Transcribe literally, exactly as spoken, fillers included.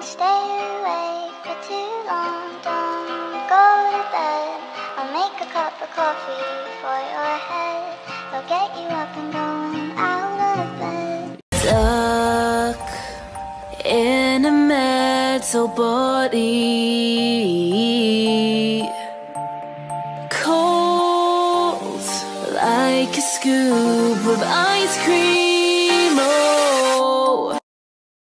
stay awake for too long. Don't go to bed. I'll make a cup of coffee for your head. I'll get you up and going out of bed. Stuck in a metal body, cold like a scoop of ice cream.